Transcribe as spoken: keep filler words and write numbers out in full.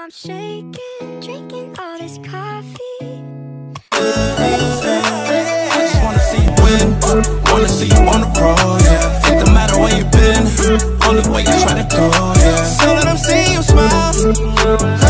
I'm shaking, drinking all this coffee. I just wanna see you win, wanna see you on the road, yeah. It don't matter where you been, only way you try to go, yeah. So that I'm seeing you smile.